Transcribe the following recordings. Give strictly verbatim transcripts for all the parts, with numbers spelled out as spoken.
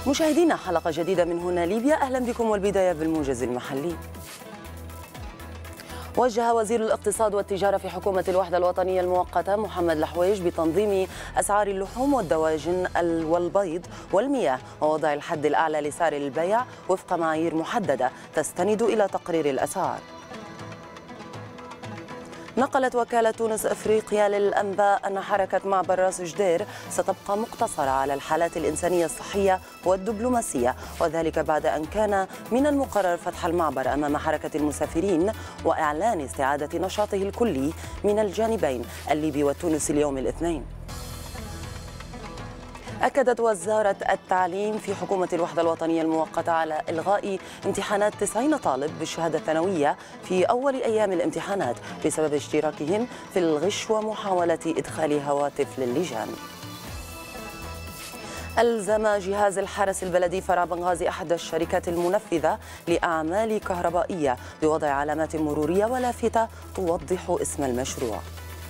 مشاهدينا حلقة جديدة من هنا ليبيا، أهلا بكم والبداية بالموجز المحلي. وجه وزير الاقتصاد والتجارة في حكومة الوحدة الوطنية المؤقتة محمد الحويج بتنظيم أسعار اللحوم والدواجن والبيض والمياه ووضع الحد الأعلى لسعر البيع وفق معايير محددة تستند إلى تقرير الأسعار. نقلت وكالة تونس أفريقيا للأنباء أن حركة معبر راس جدير ستبقى مقتصرة على الحالات الإنسانية الصحية والدبلوماسية، وذلك بعد أن كان من المقرر فتح المعبر أمام حركة المسافرين وإعلان استعادة نشاطه الكلي من الجانبين الليبي والتونسي اليوم الاثنين. أكدت وزارة التعليم في حكومة الوحدة الوطنية المؤقتة على إلغاء امتحانات تسعين طالب بالشهادة الثانوية في أول أيام الامتحانات بسبب اشتراكهم في الغش ومحاولة إدخال هواتف للجان. ألزم جهاز الحرس البلدي فرع بنغازي أحد الشركات المنفذة لأعمال كهربائية بوضع علامات مرورية ولافتة توضح اسم المشروع.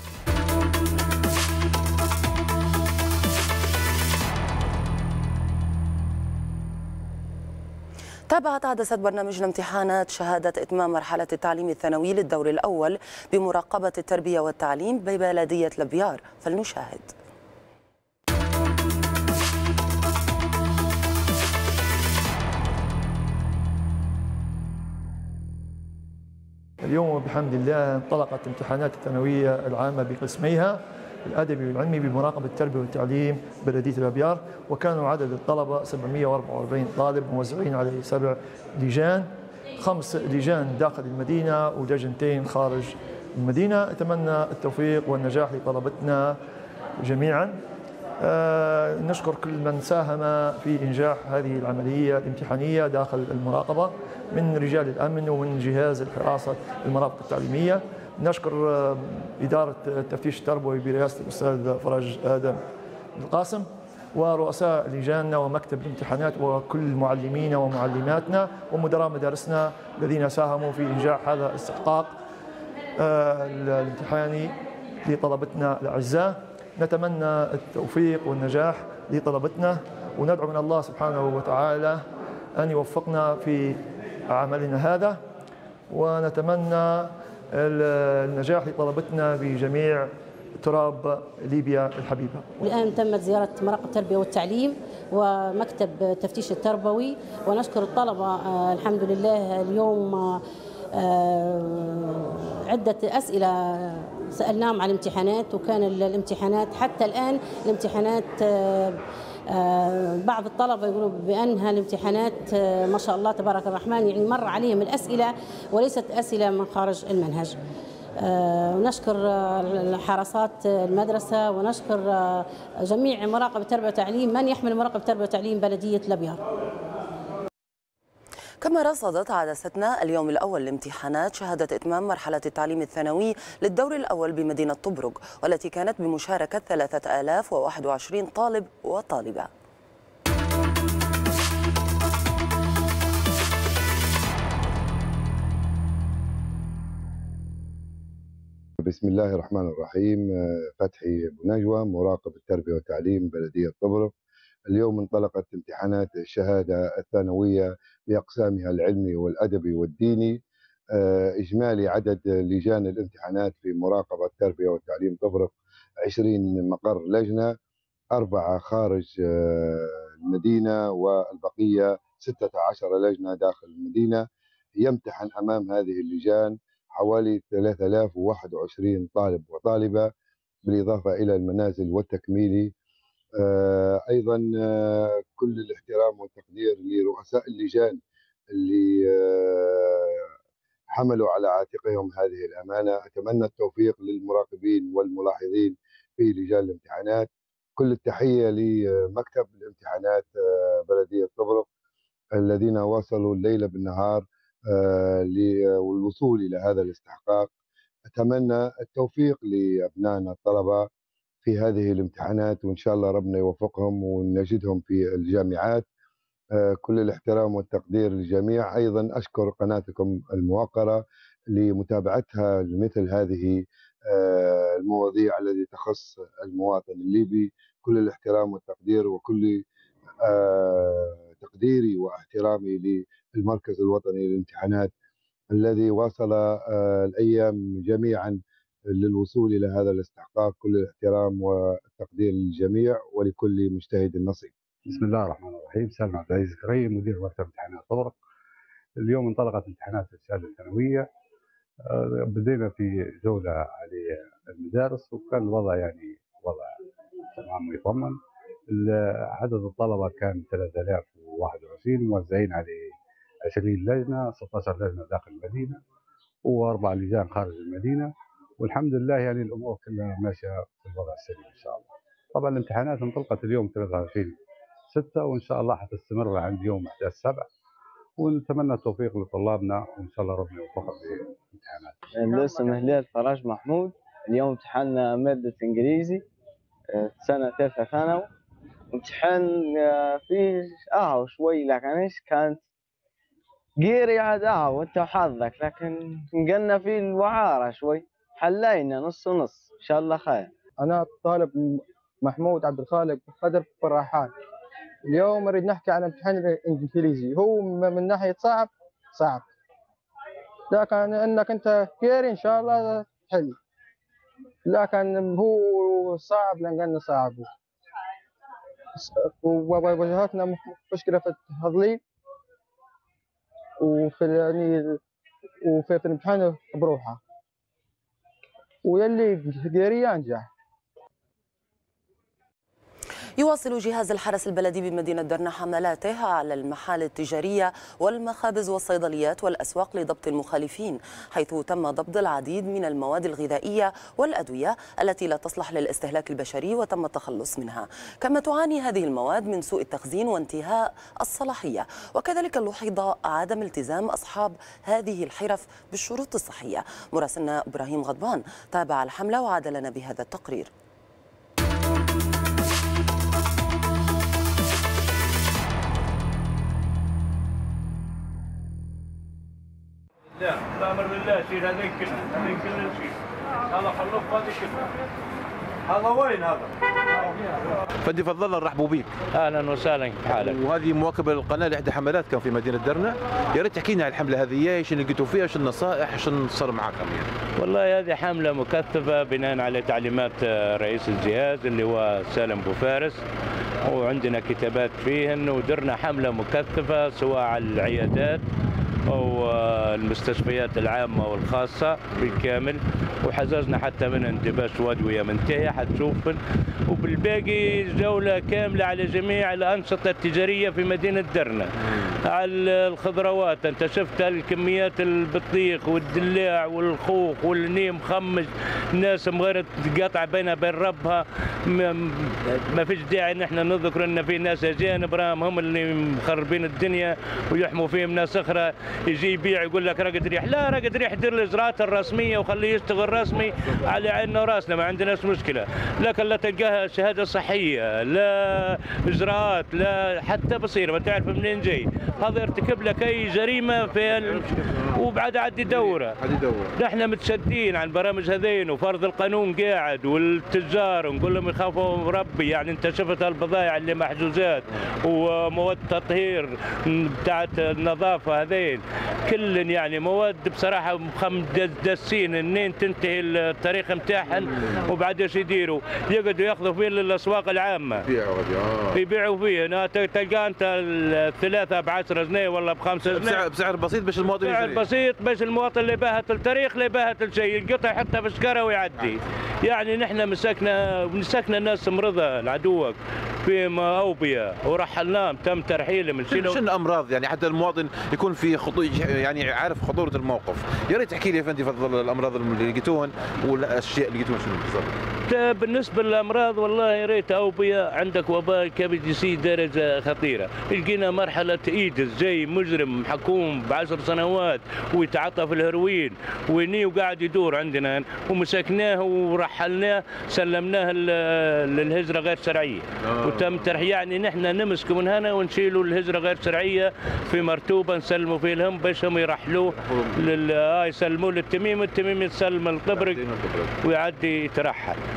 تابعت عدسة برنامج امتحانات شهادة إتمام مرحلة التعليم الثانوي للدور الأول بمراقبة التربية والتعليم ببلدية لبيار، فلنشاهد. اليوم بحمد الله انطلقت امتحانات الثانوية العامة بقسميها الأدبي والعلمي بمراقبة التربية والتعليم بلدية الأبيار، وكانوا عدد الطلبة سبعمئة وأربعة وأربعين طالب موزعين على سبع لجان، خمس لجان داخل المدينة ولجنتين خارج المدينة. أتمنى التوفيق والنجاح لطلبتنا جميعا. أه نشكر كل من ساهم في إنجاح هذه العملية الامتحانية داخل المراقبة من رجال الأمن ومن جهاز الحراسة المرافق التعليمية. نشكر إدارة التفتيش التربوي برئاسة الأستاذ فرج آدم القاسم ورؤساء لجاننا ومكتب الامتحانات وكل معلمينا ومعلماتنا ومدراء مدارسنا الذين ساهموا في إنجاح هذا الاستحقاق الامتحاني لطلبتنا الأعزاء. نتمنى التوفيق والنجاح لطلبتنا وندعو من الله سبحانه وتعالى أن يوفقنا في عملنا هذا، ونتمنى النجاح لطلبتنا بجميع تراب ليبيا الحبيبة. الآن تمت زيارة مراقب التربية والتعليم ومكتب التفتيش التربوي، ونشكر الطلبة. الحمد لله اليوم عدة أسئلة سألناهم عن الامتحانات، وكان الامتحانات حتى الآن الامتحانات بعض الطلبة يقولوا بأنها الامتحانات ما شاء الله تبارك الرحمن يعني مر عليهم الأسئلة وليست أسئلة من خارج المنهج. ونشكر حراسات المدرسة ونشكر جميع مراقب التربية والتعليم من يحمل مراقب التربية والتعليم بلدية لبيار. كما رصدت عدستنا اليوم الأول لامتحانات شهادة إتمام مرحلة التعليم الثانوي للدور الأول بمدينة طبرق، والتي كانت بمشاركة ثلاثة آلاف وواحد وعشرين طالب وطالبة. بسم الله الرحمن الرحيم. فتحي أبو نجوى مراقب التربية والتعليم بلدية طبرق. اليوم انطلقت امتحانات الشهادة الثانوية بأقسامها العلمي والأدبي والديني. إجمالي عدد لجان الامتحانات في مراقبة التربية والتعليم طبرق عشرين مقر لجنة، أربعة خارج المدينة والبقية ستة عشر لجنة داخل المدينة. يمتحن أمام هذه اللجان حوالي ثلاثة آلاف وواحد وعشرين طالب وطالبة، بالإضافة إلى المنازل والتكميلي. أيضا كل الاحترام والتقدير لرؤساء اللجان اللي حملوا على عاتقهم هذه الأمانة. أتمنى التوفيق للمراقبين والملاحظين في لجان الامتحانات. كل التحية لمكتب الامتحانات بلدية طبرق الذين واصلوا الليل بالنهار للوصول إلى هذا الاستحقاق. أتمنى التوفيق لأبنائنا الطلبة في هذه الامتحانات، وإن شاء الله ربنا يوفقهم ونجدهم في الجامعات. كل الاحترام والتقدير للجميع. أيضا أشكر قناتكم الموقرة لمتابعتها لمثل هذه المواضيع التي تخص المواطن الليبي. كل الاحترام والتقدير وكل تقديري واحترامي للمركز الوطني للامتحانات الذي واصل الأيام جميعا للوصول إلى هذا الاستحقاق. كل الاحترام والتقدير للجميع ولكل مجتهد نصيب. بسم الله الرحمن الرحيم. سالم عبد العزيز كريم، مدير مكتب امتحانات طبرق. اليوم انطلقت امتحانات الشهاده الثانويه، بدينا في جوله على المدارس وكان الوضع يعني وضع تمام ويطمن. عدد الطلبه كان ثلاثة آلاف وواحد وعشرين موزعين على عشرين لجنه، ستة عشر لجنه داخل المدينه واربع لجان خارج المدينه، والحمد لله يعني الامور كلها ماشيه في الوضع السليم ان شاء الله. طبعا الامتحانات انطلقت اليوم ثلاثة وعشرين ستة وان شاء الله حتستمر عند يوم أحد عشر سبعة، ونتمنى التوفيق لطلابنا وان شاء الله ربنا يوفقهم في الامتحانات. الاسم هلال فراج محمود. اليوم امتحنا ماده انجليزي سنه ثالثه ثانوي. امتحان فيه اهو شوي لكن ايش كانت قيري عاد اهو انت وحظك، لكن نقلنا فيه الوعاره شوي، حلينا نص ونص ان شاء الله خير. انا طالب محمود عبد الخالق قدر فرحان. اليوم اريد نحكي عن امتحان الانجليزي. هو من ناحيه صعب صعب، لكن انك انت كيري ان شاء الله تحل، لكن هو صعب لانه صعب وواجهتنا مشكله في التضليل وفي يعني وفي الامتحان بروحه، ويلي قيري ينجح. يواصل جهاز الحرس البلدي بمدينة درنا حملاته على المحال التجارية والمخابز والصيدليات والأسواق لضبط المخالفين، حيث تم ضبط العديد من المواد الغذائية والأدوية التي لا تصلح للاستهلاك البشري وتم التخلص منها. كما تعاني هذه المواد من سوء التخزين وانتهاء الصلاحية، وكذلك لوحظ عدم التزام أصحاب هذه الحرف بالشروط الصحية. مراسلنا إبراهيم غضبان تابع الحملة وعاد لنا بهذا التقرير. لا لا امر بالله شيل هذين كله هذين كله شيل. هذا خلوك هذه كله. هذا وين هذا؟ فندي فضل نرحبوا بيك. اهلا وسهلا، كيف حالك؟ وهذه مواكبه للقناه لاحدى حملات كان في مدينه درنا، يا ريت تحكي لنا عن الحمله هذه، ايش اللي لقيتوا فيها، ايش النصائح، ايش صار معاكم يعني؟ والله هذه حمله مكثفه بناء على تعليمات رئيس الجهاز اللي هو سالم بو فارس، وعندنا كتابات فيهن، ودرنا حمله مكثفه سواء على العيادات أو المستشفيات العامة والخاصة بالكامل، وحجزنا حتى من اندباش وادوية منتهية حتشوفن، وبالباقي جولة كاملة على جميع الأنشطة التجارية في مدينة درنا. على الخضروات أنت شفت الكميات البطيخ والدلاع والخوخ والنيم مخمج، الناس مغيرة قاطعة بينها بين ربها، ما فيش داعي ان احنا نذكر ان في ناس اجانب راهم هم اللي مخربين الدنيا ويحموا فيهم ناس اخرى، يجي يبيع يقول لك رقد ريح، لا رقد ريح دير الاجراءات الرسميه وخليه يشتغل رسمي على عيننا وراسنا، ما عندناش مشكله، لكن لا تلقاها شهاده صحيه، لا اجراءات، لا حتى بصيره ما تعرف منين جاي، هذا يرتكب لك اي جريمه في ال... وبعد عدي دوره. نحن متشدين عن برامج هذين وفرض القانون قاعد، والتجار نقول لهم يخافوا ربي، يعني انت شفت البضائع اللي محجوزات ومواد تطهير بتاعت النظافه هذين كل يعني مواد بصراحه مدسين انين تنتهي التاريخ نتاعهم، وبعد ايش يديروا؟ يقعدوا ياخذوا فيه للاسواق العامه يبيعوا فيه، تلقى انت الثلاثه ب عشرة جنيه ولا ب خمسة جنيه بسعر بسيط باش المواطن بسعر بسيط باش المواطن اللي باهت التاريخ اللي باهت الشيء القطع يحطها في شكاره ويعدي. يعني نحن مسكنا مسكنا الناس مرضى العدوك في اوبيه ورحلناهم، تم ترحيلهم. شنو الامراض يعني حتى المواطن يكون في خطو يعني عارف خطوره الموقف؟ يا ريت تحكي لي يا فندي فضل الامراض اللي لقيتوهن والاشياء اللي لقيتوهن شنو بالضبط؟ بالنسبه للامراض والله يا ريت اوبيه، عندك وباء كبد سي درجه خطيره، لقينا مرحله ايدز جاي مجرم محكوم بعشر سنوات ويتعاطى في الهروين ويني وقاعد يدور عندنا، ومسكناه ورحلناه سلمناه للهجره غير شرعيه آه. وتم ترحيل. يعني نحن نمسكه من هنا ونشيلوا الهجره غير شرعيه في مرتوبه نسلموا فيه لهم باش هم يرحلوه لل آه يسلموه للتميم، والتميم يتسلم الطبرق ويعدي يترحل.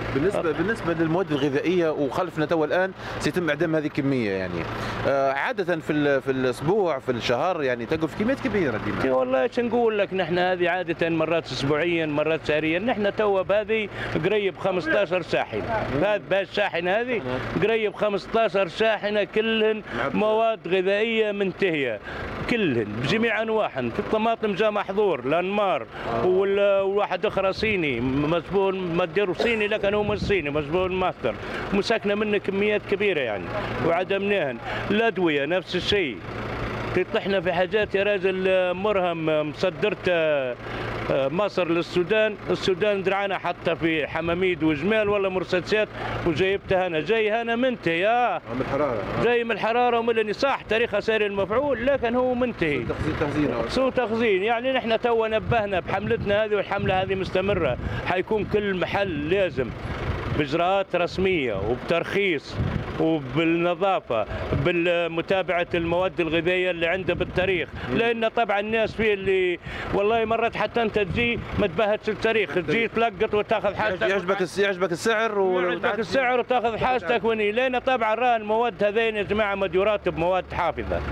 بالنسبه بالنسبه للمواد الغذائيه وخلفنا تو الان سيتم اعدام هذه الكميه يعني عاده في في الاسبوع في الشهر يعني تقف كميات كبيره ديما. والله ايش نقول لك نحن هذه عاده مرات اسبوعيا مرات شهريا. نحن تو بهذه قريب خمسة عشر شاحنه، هذه الشاحنه هذه قريب خمسة عشر شاحنه كلهن مواد غذائيه منتهيه كلهن بجميع انواعهن. في الطماطم جاء محظور الانمار وواحد اخر صيني مسبون مدير صيني لكن هو مش صيني مسبون ماستر مسكنا منه كميات كبيره يعني وعدمناهن. الادويه نفس الشيء تطحنا في حاجات يا راجل مرهم مصدرت مصر للسودان، السودان درعنا حتى في حماميد وجمال ولا مرساتسات وجايبتها هنا جاي هنا منتهي اه من الحراره جاي من الحراره ومن اللي صح تاريخها ساري المفعول لكن هو منتهي تخزين سوء تخزين. يعني نحن تو نبهنا بحملتنا هذه والحمله هذه مستمره حيكون كل محل لازم باجراءات رسميه وبترخيص وبالنظافه بالمتابعه المواد الغذائيه اللي عنده بالتاريخ. لان طبعا الناس فيه اللي والله مرات حتى انت تجي ما تبهتش التاريخ تجي تلقط وتاخذ حاجتك يعجبك يعجبك السعر ويعجبك السعر وتاخذ حاجتك وني. لان طبعا راه المواد هذين يا جماعه مديورات بمواد حافظه.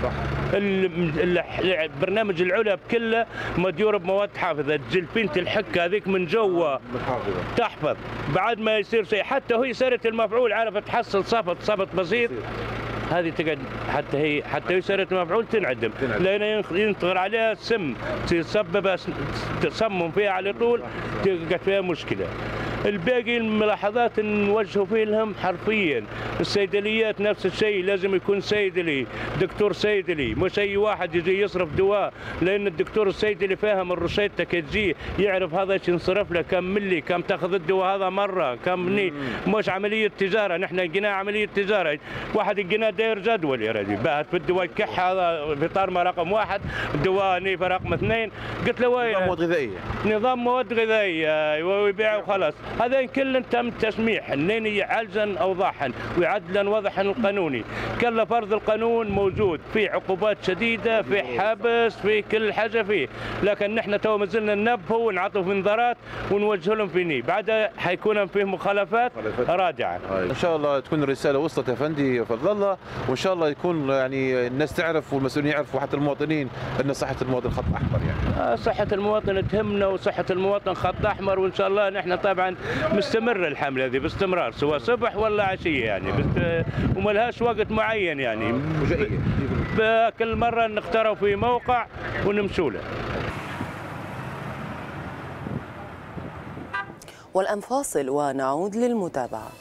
البرنامج العلب كله مديور بمواد حافظه. تجلفينة الحكه هذيك من جوا تحفظ بعد ما يصير شيء حتى هي سيره المفعول عارفه تحصل صفط صفط بسيط هذه تقعد حتى هي حتى هي سيره المفعول تنعدم لان ينطغر عليها سم تسبب تسمم فيها على طول تقعد فيها مشكله. الباقي الملاحظات نوجهوا فيه لهم حرفيا. الصيدليات نفس الشيء لازم يكون صيدلي دكتور صيدلي مش اي واحد يجي يصرف دواء. لان الدكتور الصيدلي فاهم الروشته كتجي يعرف هذا ايش ينصرف له كم ملي كم تاخذ الدواء هذا مره كم ني. مش عمليه تجاره نحن لقيناها عمليه تجاره. واحد لقيناه داير جدول يا رجل باهت في الدواء يكح هذا في طارمه رقم واحد الدواء نيفه رقم اثنين. قلت له وين نظام مواد غذائيه نظام مواد غذائيه ويبيع وخلاص. هذين كلن تم تسميح انين يعالجن اوضاعهن ويعدلن وضعهن القانوني. كل فرض القانون موجود في عقوبات شديده في حبس في كل حاجه فيه. لكن نحن تو مازلنا ننبهوا ونعطوا في انذارات ونوجه لهم فيني بعدها حيكون فيه مخالفات رادعه. ان شاء الله تكون الرساله وصلت يا فندي فضل الله وان شاء الله يكون يعني الناس تعرف والمسؤولين يعرفوا حتى المواطنين ان صحه المواطن خط احمر يعني. صحه المواطن تهمنا وصحه المواطن خط احمر وان شاء الله نحن طبعا مستمر الحمله هذه باستمرار سواء صبح ولا عشيه يعني بست... وما لهاش وقت معين يعني كل مره نختاروا في موقع ونمشوا له. والآن فاصل ونعود للمتابعه.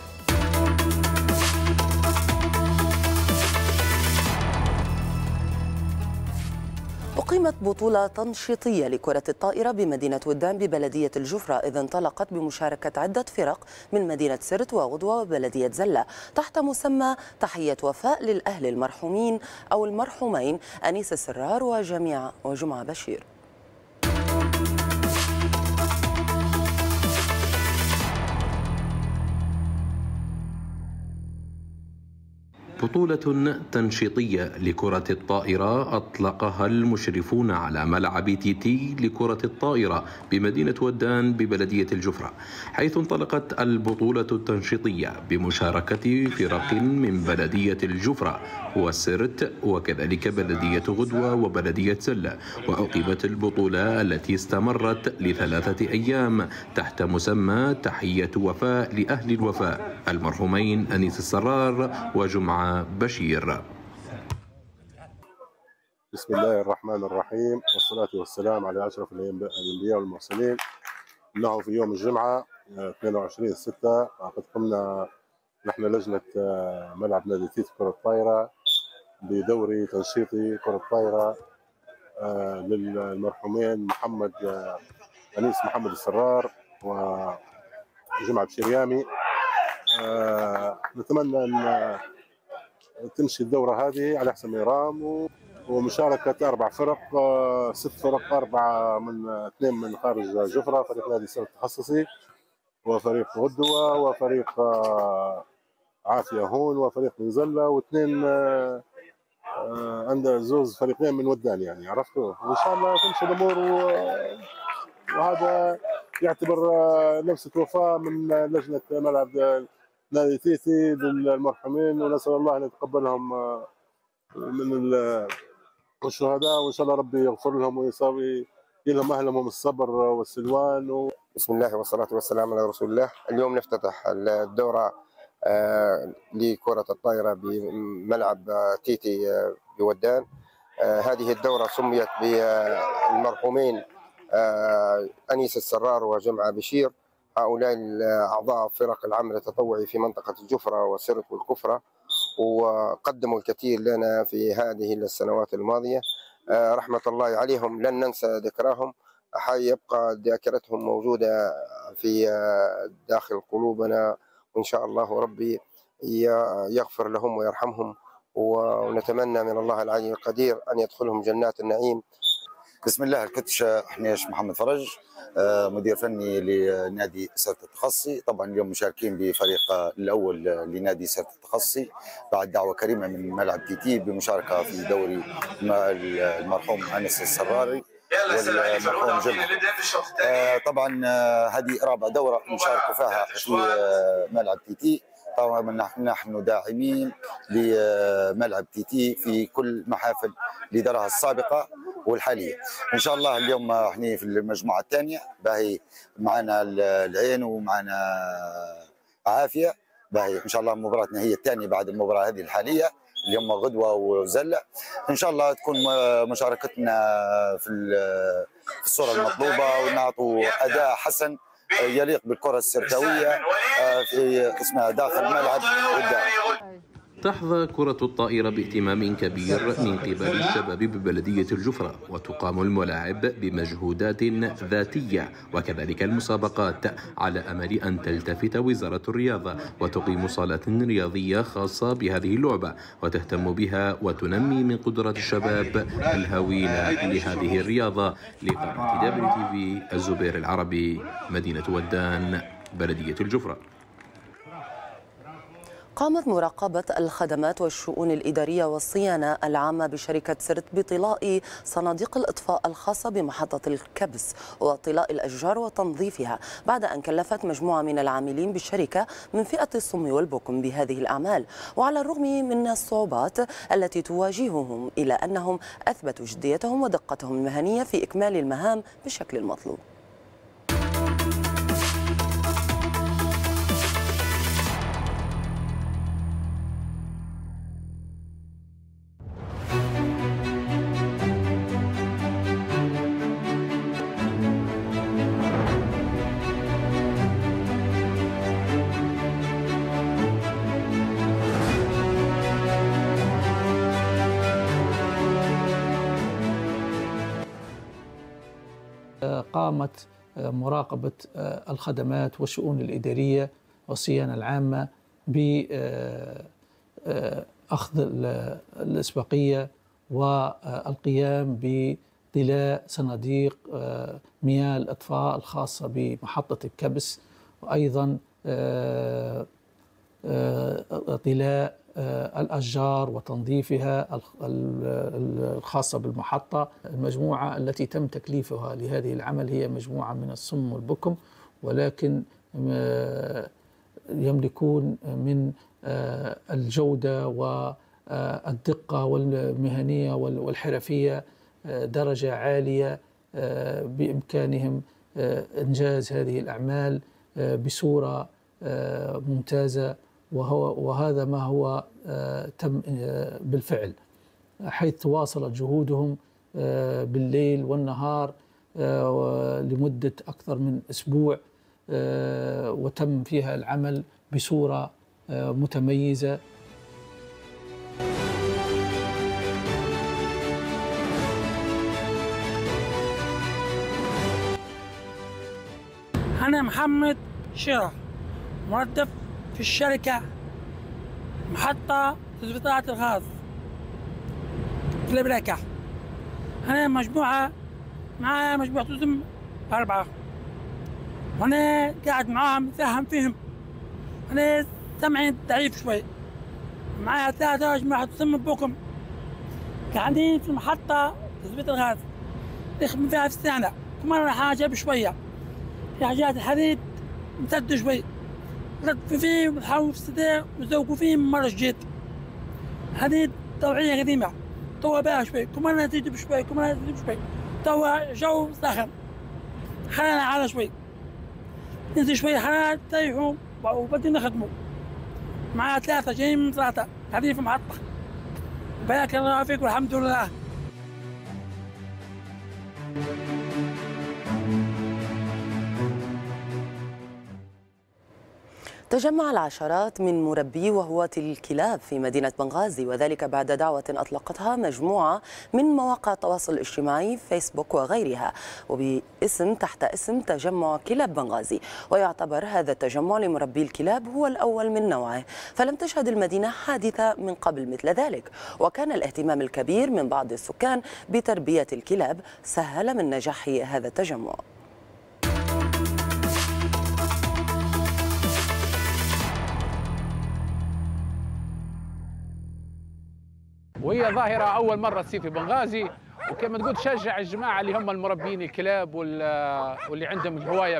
أقيمت بطولة تنشيطية لكرة الطائرة بمدينة ودان ببلدية الجفرة، إذ انطلقت بمشاركة عدة فرق من مدينة سرت وغدوة وبلدية زلة تحت مسمى تحية وفاء للأهل المرحومين أو المرحومين أنيس السرار وجميع وجمعة بشير. بطولة تنشيطية لكرة الطائرة أطلقها المشرفون على ملعب تي تي لكرة الطائرة بمدينة ودان ببلدية الجفرة، حيث انطلقت البطولة التنشيطية بمشاركة فرق من بلدية الجفرة والسرت وكذلك بلدية غدوة وبلدية سلة. وأقيمت البطولة التي استمرت لثلاثة أيام تحت مسمى تحية وفاء لأهل الوفاء المرحومين أنيس السرار وجمعة بشير. بسم الله الرحمن الرحيم والصلاة والسلام على أشرف الأنبياء والمرسلين. إنه في يوم الجمعة اثنين وعشرين ستة قد قمنا نحن لجنة ملعب نادي تيت كرة الطائرة بدوري تنشيطي كرة الطائرة للمرحومين محمد أنيس محمد السرار وجمعة بشيريامي. نتمنى أن تمشي الدورة هذه على أحسن نظام ومشاركة أربع فرق ست فرق أربعة من اثنين من خارج جفرة فريق نادي سرت التخصصي وفريق غدوة وفريق عافية هون وفريق من زلة واثنين عند زوز فريقين من ودان يعني عرفتوا. وإن شاء الله تمشي الأمور وهذا يعتبر لمسه وفاء من لجنه ملعب نادي تيتي للمرحومين، ونسال الله ان يتقبلهم من الشهداء، وان شاء الله ربي يغفر لهم ويساوي لهم اهلهم الصبر والسلوان و... بسم الله والصلاه والسلام على رسول الله. اليوم نفتتح الدوره لكره الطائره بملعب تيتي بودان. هذه الدوره سميت بالمرحومين انيس السرار وجمعه بشير، هؤلاء اعضاء فرق العمل التطوعي في منطقه الجفره وسرت والكفره، وقدموا الكثير لنا في هذه السنوات الماضيه. رحمه الله عليهم، لن ننسى ذكراهم، حيبقى ذاكرتهم موجوده في داخل قلوبنا، وان شاء الله ربي يغفر لهم ويرحمهم، ونتمنى من الله العلي القدير ان يدخلهم جنات النعيم. بسم الله. الكوتش حنيش محمد فرج، مدير فني لنادي سرت التخصصي. طبعا اليوم مشاركين بفريق الاول لنادي سرت التخصصي بعد دعوه كريمه من ملعب تي تي بمشاركه في دوري المرحوم انس السراري والمرحوم جمعه. طبعا هذه رابع دوره نشارك فيها في ملعب تي تي. طبعا نحن داعمين لملعب تي تي في كل محافل لدورها السابقه والحاليه. ان شاء الله اليوم احنا في المجموعه الثانيه، باهي معنا العين ومعنا عافيه، باهي ان شاء الله مباراتنا هي الثانيه بعد المباراه هذه الحاليه اليوم غدوه وزله. ان شاء الله تكون مشاركتنا في الصوره المطلوبه ونعطوا اداء حسن يليق بالكره السرتاويه في اسمها داخل الملعب قدام. تحظى كرة الطائرة باهتمام كبير من قبل الشباب ببلدية الجفرة، وتقام الملاعب بمجهودات ذاتية وكذلك المسابقات، على أمل أن تلتفت وزارة الرياضة وتقيم صالات رياضية خاصة بهذه اللعبة وتهتم بها وتنمي من قدرات الشباب الهاوين لهذه الرياضة. لقناة دبليو تي في الزبير العربي، مدينة ودان، بلدية الجفرة. قامت مراقبة الخدمات والشؤون الإدارية والصيانة العامة بشركة سرت بطلاء صناديق الإطفاء الخاصة بمحطة الكبس وطلاء الأشجار وتنظيفها، بعد أن كلفت مجموعة من العاملين بالشركة من فئة الصم والبكم بهذه الأعمال. وعلى الرغم من الصعوبات التي تواجههم، إلا أنهم أثبتوا جديتهم ودقتهم المهنية في إكمال المهام بالشكل المطلوب. قامت مراقبة الخدمات والشؤون الإدارية والصيانة العامة بأخذ الإسبقية والقيام بطلاء صناديق مياه الإطفاء الخاصة بمحطة الكبس، وأيضا طلاء الأشجار وتنظيفها الخاصة بالمحطة. المجموعة التي تم تكليفها لهذه العمل هي مجموعة من الصم والبكم، ولكن يملكون من الجودة والدقة والمهنية والحرفية درجة عالية، بإمكانهم إنجاز هذه الأعمال بصورة ممتازة، وهو وهذا ما هو تم بالفعل، حيث واصلت جهودهم بالليل والنهار لمدة أكثر من أسبوع، وتم فيها العمل بصورة متميزة. أنا محمد شرف، موظف في الشركة محطة تثبيطات الغاز في الأمريكا. أنا مجموعة معايا مجموعة تسم أربعة، وأنا قاعد معاهم مساهم فيهم. أنا سمعي ضعيف شوي، معايا ثلاثة مجموعة تسم بكم قاعدين في المحطة تثبيت الغاز نخدم فيها في السنة، كل مرة حاجة بشوية. حاجات الحديد امتدوا شوي، لطفوا فيه وحاولوا في الصديق وزوقوا فيه من مرة جديد. حديد طوعية قديمة، توا باها شوي، كمان تجي بشوي، كمان تجي بشوي، توا جو ساخن. خلينا على شوي. ننزل شوي حرارة تريحوا وبعدين نخدموا. معاه ثلاثة جايين من ثلاثة، قاعدين في محطة. بارك الله فيك والحمد لله. تجمع العشرات من مربي وهواة الكلاب في مدينة بنغازي، وذلك بعد دعوة أطلقتها مجموعة من مواقع التواصل الاجتماعي فيسبوك وغيرها، وباسم تحت اسم تجمع كلاب بنغازي. ويعتبر هذا التجمع لمربي الكلاب هو الأول من نوعه، فلم تشهد المدينة حادثة من قبل مثل ذلك. وكان الاهتمام الكبير من بعض السكان بتربية الكلاب سهل من نجاح هذا التجمع. وهي ظاهرة أول مرة تصير في بنغازي، وكما تقول تشجع الجماعة اللي هم المربين الكلاب واللي عندهم الهواية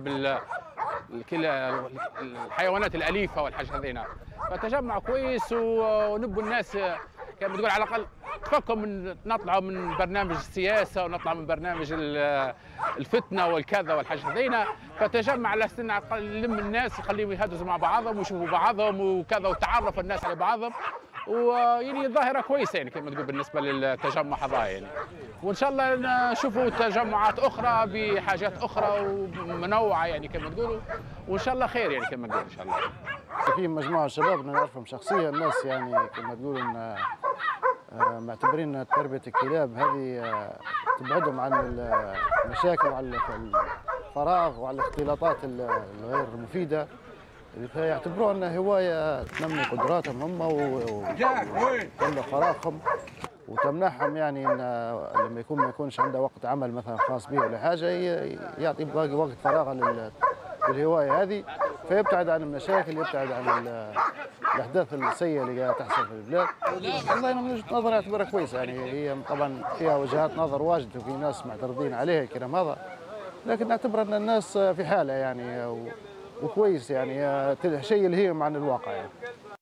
بالحيوانات الأليفة والحاجة هذينا. فتجمع كويس ونبوا الناس كما تقول على الأقل تفكوا من نطلعوا من برنامج السياسة ونطلع من برنامج الفتنة والكذا والحاجة هذينا. فتجمع على سنة نلم الناس يخليهم يهدزوا مع بعضهم ويشوفوا بعضهم وكذا وتعرف الناس على بعضهم، ويعني ظاهرة كويسة يعني كما تقول بالنسبة للتجمع هذا يعني. وإن شاء الله نشوفوا تجمعات أخرى بحاجات أخرى ومنوعة يعني كما تقولوا، وإن شاء الله خير يعني كما نقول إن شاء الله. في مجموعة شباب نعرفهم شخصيا، الناس يعني كما تقولوا معتبرين تربية الكلاب هذه تبعدهم عن المشاكل وعن الفراغ وعن الاختلاطات الغير مفيدة، فيعتبروها انها هوايه تنمي قدراتهم هم وتملى فراغهم وتمنحهم يعني ان لما يكون ما يكونش عنده وقت عمل مثلا خاص به ولا حاجه يعطي باقي وقت فراغ للهوايه هذه، فيبتعد عن المشاكل، يبتعد عن الاحداث السيئه اللي قاعده تحصل في البلاد. والله انا من وجهه نظري اعتبرها كويسه، يعني هي طبعا فيها وجهات نظر واجد وفي ناس معترضين عليها الكلام هذا، لكن نعتبر ان الناس في حالها يعني وكويس يعني شيء يلهيهم عن الواقع يعني.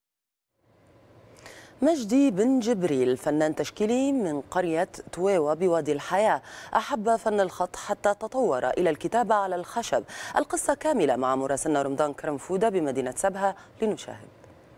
مجدي بن جبريل فنان تشكيلي من قرية تويوة بوادي الحياة، أحب فن الخط حتى تطور إلى الكتابة على الخشب. القصة كاملة مع مراسلنا رمضان كرمفودة بمدينة سبها لنشاهد.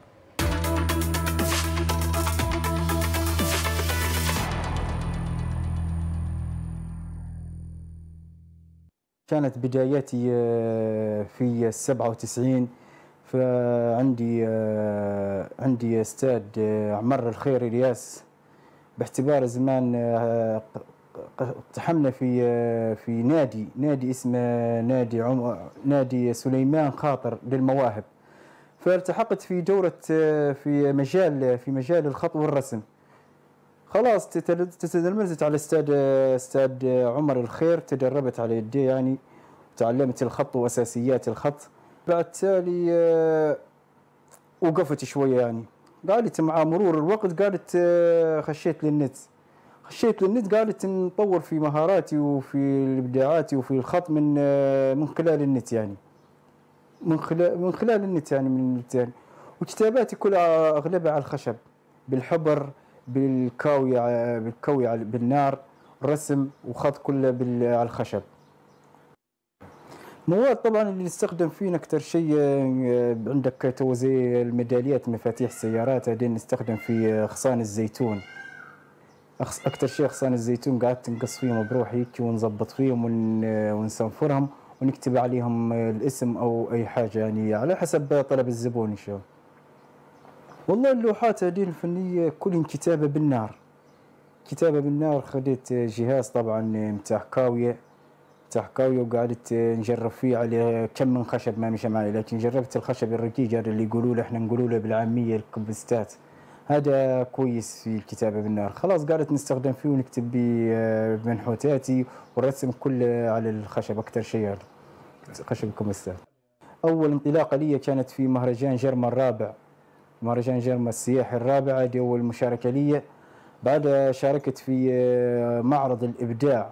كانت بداياتي في السبعة وتسعين، فعندي عندي استاذ عمر الخير الياس، باعتبار زمان اقتحمنا في في نادي نادي اسمه نادي عم نادي سليمان خاطر للمواهب، فالتحقت في دورة في مجال في مجال الخط والرسم. خلاص تتلمذت على استاذ استاذ عمر الخير، تدربت على يديه يعني، تعلمت الخط واساسيات الخط. بعد تالي وقفت شويه يعني، قالت مع مرور الوقت قالت خشيت للنت خشيت للنت قالت نطور في مهاراتي وفي ابداعاتي وفي الخط من من خلال النت يعني من خلال من خلال النت يعني من النت يعني. وكتاباتي كلها اغلبها على الخشب، بالحبر، بالكاوية بالكاوية بالنار، رسم وخط كله على الخشب. مواد طبعا اللي نستخدم فيه اكثر شيء عندك تو زي الميداليات، مفاتيح السيارات، هذين نستخدم في اغصان الزيتون. اكثر شيء اغصان الزيتون قعدت نقص فيهم بروحي ونظبط فيهم ونصنفرهم ونكتب عليهم الاسم او اي حاجه يعني على حسب طلب الزبون ان شاء الله. والله اللوحات هذه الفنيه كلهم كتابه بالنار. كتابه بالنار، خديت جهاز طبعا متاع كاويه متاع كاويه وقعدت نجرب فيه على كم من خشب ما مشى معي، لكن جربت الخشب الرقيق هذا اللي يقولوا له احنا نقولوا له بالعاميه الكوبستات، هذا كويس في الكتابه بالنار. خلاص قعدت نستخدم فيه ونكتب بمنحوتاتي والرسم كله على الخشب اكثر شيء هذا خشب الكوبستات. اول انطلاقه لي كانت في مهرجان جرما الرابع، مهرجان جرما السياحي الرابع، هذه أول مشاركة لي. بعدها شاركت في معرض الإبداع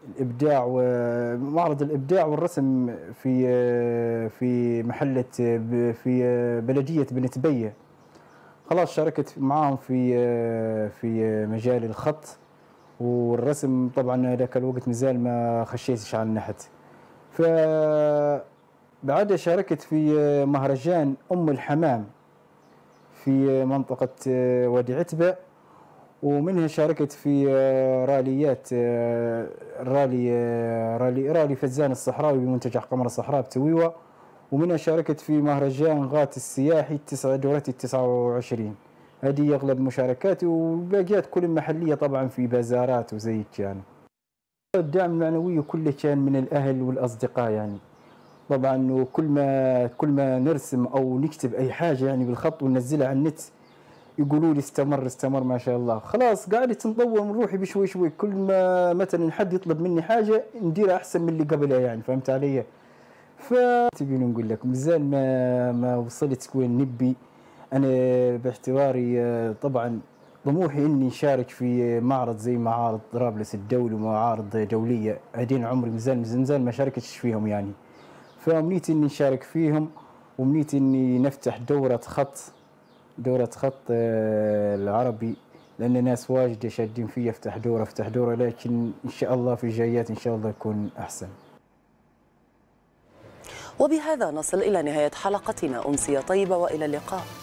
الابداع ومعرض الابداع والرسم في في محله في بلديه بن تبيه. خلاص شاركت معاهم في في مجال الخط والرسم. طبعا ذاك الوقت مازال ما خشيتش على النحت. ف بعدها شاركت في مهرجان ام الحمام في منطقه وادي عتبه، ومنها شاركت في راليات رالي رالي رالي فزان الصحراوي بمنتجع قمر الصحراء بتويوة، ومنها شاركت في مهرجان غات السياحي التسعة دورتي التسعة وعشرين. هذه اغلب مشاركاتي، والباقيات كل محليه طبعا في بازارات وزي يعني. الدعم المعنوي كله كان من الاهل والاصدقاء يعني. طبعا وكل ما كل ما نرسم او نكتب اي حاجه يعني بالخط وننزلها على النت يقولوا لي استمر استمر ما شاء الله. خلاص قاعد نطور من روحي بشوي شوي، كل ما مثلا حد يطلب مني حاجه نديرها احسن من اللي قبلها يعني. فهمت علي؟ ف تبين نقول لك مازال ما ما وصلت وين نبي انا باعتباري. طبعا طموحي اني اشارك في معرض زي معارض طرابلس الدولي ومعارض دوليه. هذين عمري مازال مازال ما شاركتش فيهم يعني. فامنيتي اني نشارك فيهم، وامنيتي اني نفتح دوره خط دورة خط العربي، لأن ناس واجد شادين فيه افتح دورة افتح دورة، لكن إن شاء الله في جايات إن شاء الله يكون أحسن. وبهذا نصل إلى نهاية حلقتنا. أمسية طيبة وإلى اللقاء.